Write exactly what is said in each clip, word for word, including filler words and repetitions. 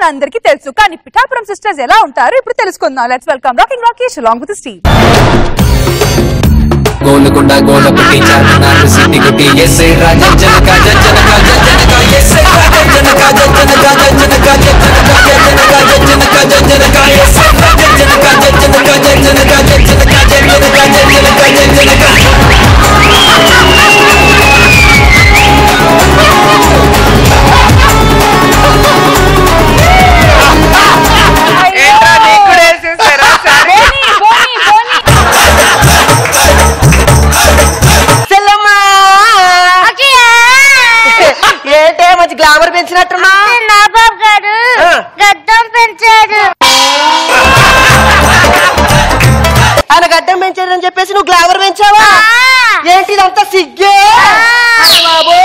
మనందరికీ తెలుసు. కానీ పిఠాపురం సిస్టర్స్ ఎలా ఉంటారు ఇప్పుడు తెలుసుకుందాం. Let's welcome rocking Rakesh along with Steve. Golconda గోలపట్టి చార్మినార్ సిటీ గుట్టి ఎస్ఐ రాజా జనక జనక జనక ఎస్ఐ రాజా జనక జనక జనక జనక జనక జనక ఎస్ఐ రాజా జనక జనక జనక జనక జనక జనక గ్లామర్ పెంచినట్టున్నా నా బాబు గారు గడ్డం పెంచాడు. ఆయన గడ్డం పెంచాడని చెప్పేసి నువ్వు గ్లామర్ పెంచావా? ఏంటి ఇదంతా సిగ్గే బాబు.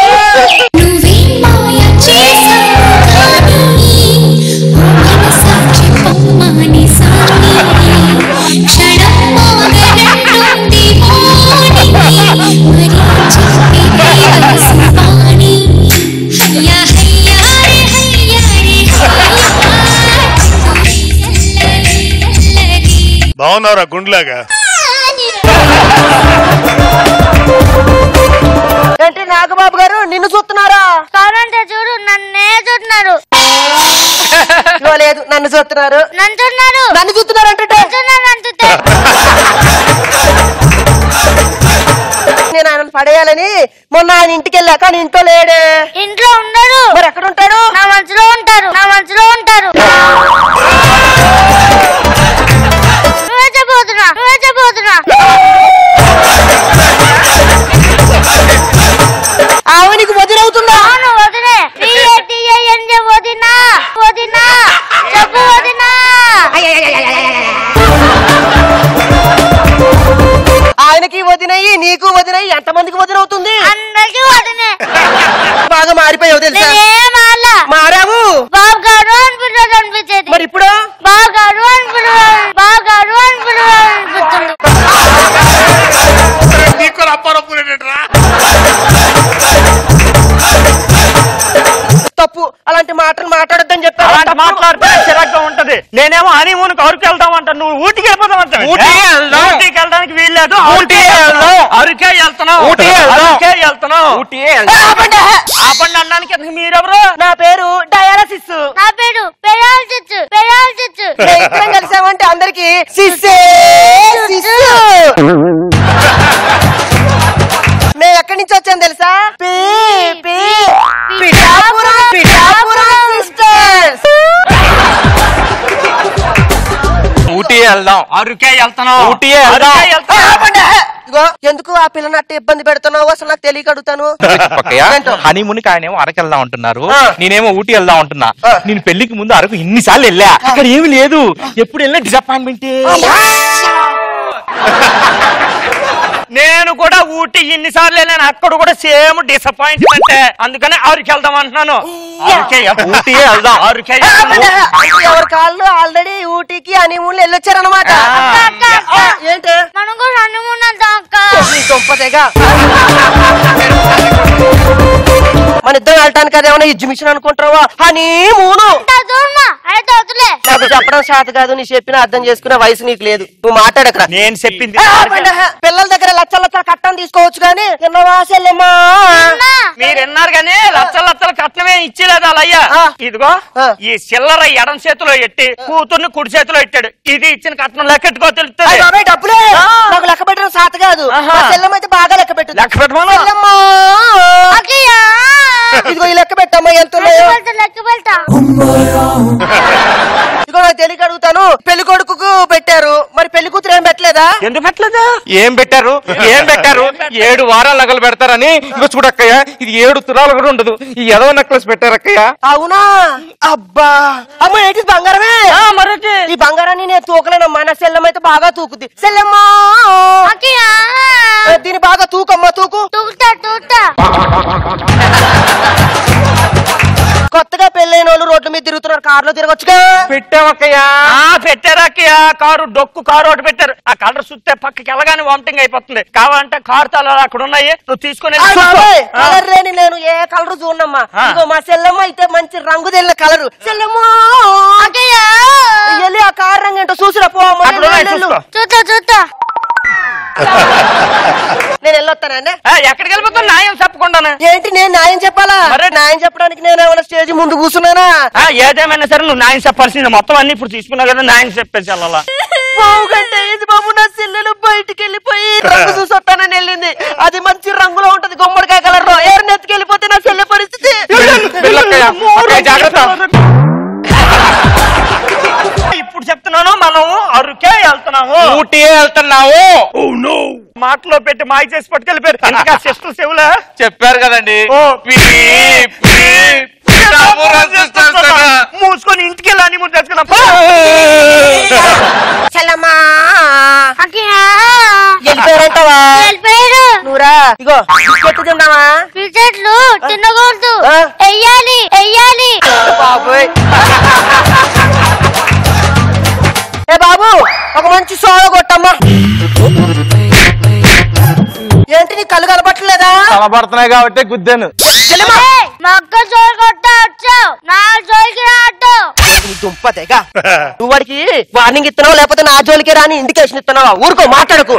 బాగున్నారా గుండ్లాగా? ఏంటి నాగబాబు గారు నిన్ను చూస్తున్నారా? కావాలంటే చూడు, నన్నే చూస్తున్నారు. లేదు నన్ను చూస్తున్నారు. నన్ను చూస్తున్నారు. నన్ను చూస్తున్నారు అంటే నేను ఆయన పడేయాలని మొన్న ఆయన ఇంటికి వెళ్ళా, కానీ ఇంట్లో లేడే. ఇంట్లో ఉండరు. మరి ఎక్కడ ఉంటాడు? నా మనసులో ఉంటారు. నా మనసులో ఉంటారు. నువ్వే చెప్పబోతున్నా నువ్వే చెప్పబోతున్నా ఆమె నీకు వదిలవుతుందా? అవును వదిలే. వదినా వదినా చెప్పు వదినా. ఆయనకి వదినయ్యి నీకు వదినయ్యి ఎంతమందికి వదినవుతుంది? అందరికి వదినే. బాగా మారిపోయావు తెలుసా? మారావు. బాబు గారు అనిపించదు అనిపించేది. మరి ఇప్పుడు బాబు గారు అనిపించదు బాబు గారు అనిపించదు అనిపిస్తుంది. తప్పు. అలాంటి మాటలు మాట్లాడొద్దని చెప్పాను. అలాంటి మాట్లాడితే చిరాగ్గా ఉంటది. నేనేమో హనీమూన్ అరకు వెళ్తామంట, నువ్వు ఊటీకి వెళ్ళిపోతామంట. ఊటీకి వెళ్ళడానికి వీల్లేదు. అరకే వెళ్తున్నావు. అరకే వెళ్తున్నావు. ఆపండి అనడానికి మీరెవరు? నా పేరు డయాలసిస్. నా పేరు పెరాలసిస్. పెరాలసిస్. ఇద్దరం కలిసామంటే అందరికి సిస్సే సిస్సు. నేను ఎక్కడి నుంచి వచ్చాను తెలుసా? పీ పీ పిఠాపురం పిఠాపురం సిస్టర్స్. ఊటీ వెళ్దాం. అరకే వెళ్తున్నావు. ఊటీ వెళ్దాం. ఇగో ఎందుకు ఆ పిల్లని అట్ట ఇబ్బంది పెడుతున్నావు అసలు నాకు తెలియక అడుగుతాను. హనీమూన్ ఆయనేమో అరకు వెళ్దాం అంటున్నారు, నేనేమో ఊటీ వెళ్దాం అంటున్నా. నేను పెళ్లికి ముందు అరకు ఇన్నిసార్లు వెళ్ళా, అక్కడ ఏమి లేదు. ఎప్పుడు వెళ్ళినా డిసప్పాయింట్మెంట్. నేను కూడా ఊటీ ఇన్నిసార్లు వెళ్ళాను, అక్కడ కూడా సేమ్ డిసప్పాయింట్మెంట్. అందుకని అరకు వెళ్దాం అంటున్నాను. ఊటీ వెళ్దాం. అరకే ఎవరి కాళ్ళు ఆల్రెడీ ఊటీకి హనీమూన్ వెళ్ళొచ్చారనమాట. ఏంటి మనం కూడా హనీమూన్ వెళ్దాం అక్క. గొప్పదేగా మన ఇద్దరం వెళ్ళటానికి అదేమన్నా ఎగ్జిబిషన్ అనుకుంటావా? హనీమూను నాకు చెప్పడం శాత కాదు. నీ చెప్పిన అర్థం చేసుకునే వయసు నీకు లేదు. నువ్వు మాట్లాడకరా. నేను చెప్పింది పిల్లల దగ్గర లచ్చల లచ్చల కట్టం తీసుకోవచ్చు కానీ తిన్నవా సెల్లెమ్మా? మీరు విన్నారు కానీ లచ్చల లచ్చల కట్నమే ఇచ్చేలేదు అలయ్యా. ఇదిగో ఈ చిల్లర ఎడం చేతిలో ఎట్టి కూతుర్ని కుడి చేతిలో ఎట్టాడు. ఇది ఇచ్చిన కట్నం లెక్కెట్టుకో తెలుస్తుంది. డబ్బులే నాకు లెక్క పెట్టడం శాత కాదు. సెల్లెమ్మ అయితే బాగా లెక్క పెట్టు. లెక్క పెట్టమా? ఇదిగో ఈ లెక్క పెట్టమ్మా ఎంత లెక్క పెడతా. ఇదిగో నాకు తెలియక అడుగుతాను. పెళ్లి కొడుకు పెట్టారు, మరి పెళ్లి కూతురు ఏం పెట్టలేదా? ఎందుకు పెట్టలేదు? ఏం పెట్టారు ఏం పెట్టారు? ఏడు వారాలు నగలు పెడతారని. ఇగో చూడక్కయ్య, ఇది ఏడు తులాలు కూడా ఉండదు. ఈ ఎదవ నెక్లెస్ పెట్టారక్కయ్య. అవునా? అబ్బా అమ్మ ఏంటి బంగారమే? మరొకటి ఈ బంగారాన్ని నేను తూకలేనమ్మా. నా సెల్లమ్మ అయితే బాగా తూకుద్ది. సెల్లమ్మా దీని బాగా తూకమ్మా. తూకు తూకుతా తూకుతా. కొత్తగా పెళ్ళైన వాళ్ళు రోడ్ల మీద తిరుగుతున్నారు, కార్ లో తిరగొచ్చుగా. పెట్టావక్కయ్యా పెట్టారా అక్కయ్యా? కారు డొక్కు కారు ఒకటి పెట్టారు. ఆ కలర్ చూస్తే పక్కకి వెళ్ళగానే వామిటింగ్ అయిపోతుంది. కావాలంటే కారు తాళాలు అక్కడ ఉన్నాయి, నువ్వు తీసుకుని కలర్ లేని నేను ఏ కలర్ చూడమ్మా. ఇదిగో మా చెల్లెమ్మ అయితే మంచి రంగు తెల్ల కలరు. చెల్లెమ్మ వెళ్ళి ఆ కారు రంగు ఏంటో చూసిరా పో. చూస్తా చూస్తా నేను వెళ్ళొస్తానండి. ఎక్కడికి వెళ్ళిపోతాను? న్యాయం చెప్పకుండా ఏంటి నేను న్యాయం చెప్పాలా? న్యాయం చెప్పడానికి నేను ఏమైనా స్టేజ్ ముందు కూర్చున్నానా? ఏదేమైనా సరే నువ్వు న్యాయం చెప్పాల్సింది. మొత్తం అన్ని ఇప్పుడు తీసుకున్నావు కదా, న్యాయం చెప్పేసి వెళ్ళాలా? బావుగంటే ఇది బాబు, నా చెల్లెలు బయటికి వెళ్ళిపోయి రంగు చూసి వస్తానని వెళ్ళింది. అది మంచి రంగులో ఉంటది, గుమ్మడికాయ కలర్ లో. ఎవరిని ఎత్తుకు వెళ్ళిపోతే నా చెల్లె పరిస్థితి. ఇప్పుడు చెప్తున్నాను, మనం అరుకే వెళ్తున్నాము, ఊటీ వెళ్తున్నాము. మాటలో పెట్టి మాయ చేసి పట్టుకెళ్ళిపోయారు. ఇంకా సిస్టర్ చెవులా చెప్పారు కదండి. మూసుకొని ఇంటికి వెళ్ళాని ముందు తెచ్చుకున్నా. చెల్లమ్మా వెళ్ళిపోయారంటావా? నువ్వురా ఇగో బిస్కెట్లు తిందామా? బిస్కెట్లు తినకూడదు, వెయ్యాలి వెయ్యాలి. బాబోయ్ ఏ బాబు ఒక మంచి సోడ కొట్టమ్మా. ఏంటి నీ కళ్ళు కనబట్టలేదా? కనబడుతున్నాయి కాబట్టి గుద్దాను. మా అక్క జోలు కొట్టా వచ్చావు, నా జోలికి రావద్దు. దుంపదేగా నువ్వు వాడికి వార్నింగ్ ఇస్తున్నావు, లేకపోతే నా జోలికి రాని ఇండికేషన్ ఇస్తున్నావా? ఊరుకో, మాట్లాడకు.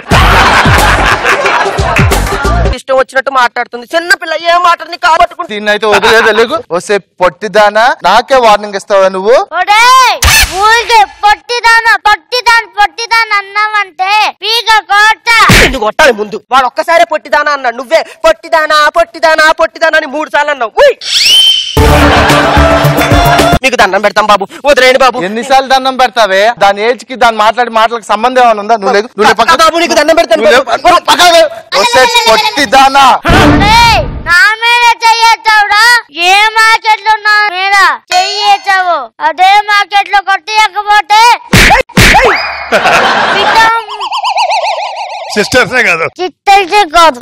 ఇష్టం వచ్చినట్టు మాట్లాడుతుంది చిన్న పిల్ల. ఏం మాట్లాడి కాబట్టుకుంటే దీన్నైతే వదిలేదు. తెలుగు వస్తే పొట్టిదానా, నాకే వార్నింగ్ ఇస్తావా నువ్వు? ఊరికే పొట్టిదానా పొట్టిదాని పొట్టిదాని అన్నావంటే పీక కోట. నిన్ను కొట్టాలి ముందు. వాడు ఒక్కసారి పొట్టిదానా అన్నాడు, నువ్వే పొట్టిదానా పొట్టిదానా పొట్టిదానా అని మూడు సార్లు అన్నావు. మీకు దండం పెడతాం బాబు, వదిలేండి బాబు. ఎన్నిసార్లు దండం పెడతావే? దాని ఏజ్ కి దాని మాట్లాడి మాటలకు సంబంధం ఏమైనా ఉందా? నువ్వు లేదు, నువ్వు పక్క బాబు నీకు దండం పెడతాను. వస్తే పొట్టిదానా నా మీద చెయ్యొచ్చావుడా? ఏ మార్కెట్ లో నా మీద చెయ్యొచ్చావు? అదే మార్కెట్ లో కొట్టకపోతే సిస్టర్సే కాదు, చిత్తైతే కాదు.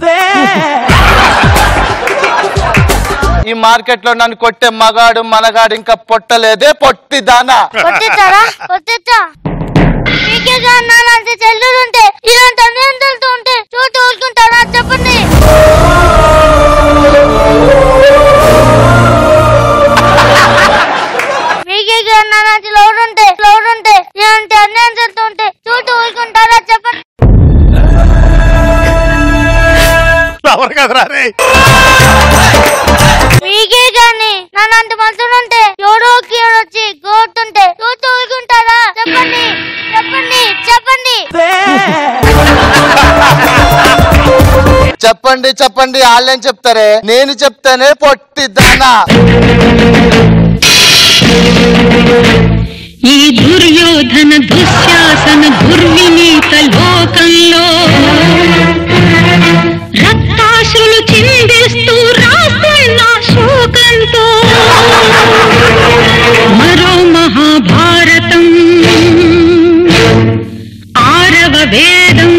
ఈ మార్కెట్ లో నన్ను కొట్టే మగాడు మనగాడు ఇంకా పొట్టలేదే పొట్టిదానా. కొట్టించారా? కొట్టించా. మీకే నాలంటే చెల్లుంటే ఇలాంటి అన్యాయం తెలుతూ ఉంటే చూసి ఊరుకుంటారా? చెప్పండి. మీకే నాలంటే లోడ్ ఉంటే లోడ్ ఉంటే ఇలాంటి అన్యాయం తెలుతూ ఉంటే చూసి ఊరుకుంటారా? చెప్పండి. ఎవరు కదరా రే? మీకే గాని నాలాంటి మనుషులుంటే ఎవరోకి వచ్చి కోరుతుంటే చూసి ఊరుకుంటారా? చెప్పండి చెప్పండి చెప్పండి. చెప్పండి చెప్పండి వాళ్ళేం చెప్తారే? నేను చెప్తానే పొట్టిదానా. ఈ దుర్యోధన దుశ్శాసన దుర్వినీత లోకంలో రక్తాశ్రులు చిందిస్తూ రాస్తున్న శోకంతో మరో మహాభారతం ఆరవ వేదం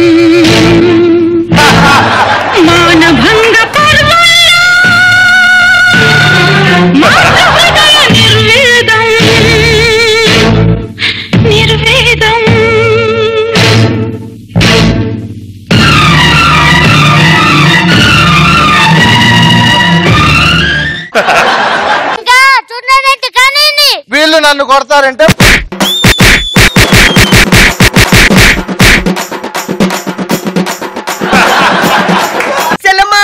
మానభంగ పర్వంలో మాతృహృదయ నిర్వేదం నిర్వేదం. ఇంకా చూడండి కానీ వీళ్ళు నన్ను కొడతారంటే చెల్లమ్మా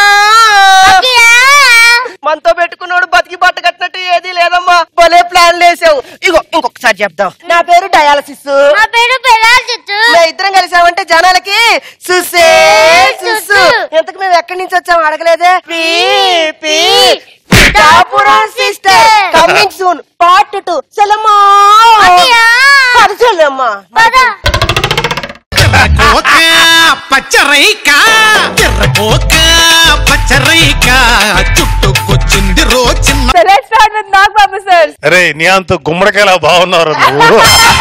మనతో పెట్టుకున్నాడు బతికి బట్ట కట్టినట్టు ఏది లేదమ్మా. భలే ప్లాన్ లేసావు. ఇగో ఇంకొకసారి చెప్దాం. నా పేరు డయాలసిస్. నా పేరు పెరాలసిస్. మేము ఇద్దరం కలిసామంటే జనాలకి సుసే సుసు. ఎంతకు మేము ఎక్కడి నుంచి వచ్చాము అడగలేదే. Pithapuram sister coming soon part two. చెల్లమ్మా అది చెల్లమ్మా పచ్చరైక ఎర్రకోక పచ్చరైక చుట్టుకొచ్చింది రోజు. Let's start with Nagbabu sir. అరే నీ అంత గుమ్మడికాయలా బాగున్నారు నువ్వు.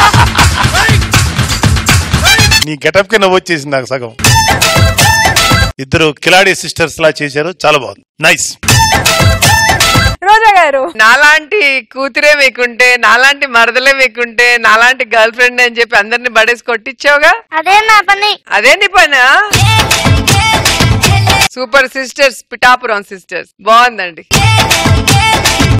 నీ గెటప్ కి నవ్వు వచ్చేసింది నాకు సగం. ఇద్దరు కిలాడి సిస్టర్స్ లా చేశారు, చాలా బాగుంది, నైస్. రోజా గారు నాలాంటి కూతురే మీకుంటే, నాలాంటి మరదలే మీకుంటే, నాలాంటి గర్ల్ ఫ్రెండ్ అని చెప్పి అందరిని బడేసి కొట్టించావుగా. అదే నా పని. అదే నీ పనా? సూపర్ సిస్టర్స్, పిఠాపురం సిస్టర్స్ బాగుందండి.